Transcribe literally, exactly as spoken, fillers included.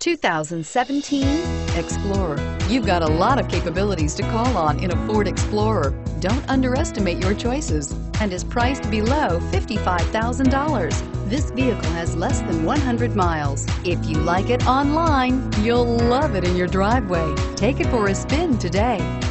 two thousand seventeen Explorer. You've got a lot of capabilities to call on in a Ford Explorer. Don't underestimate your choices and is priced below fifty-five thousand dollars. This vehicle has less than one hundred miles. If you like it online, you'll love it in your driveway. Take it for a spin today.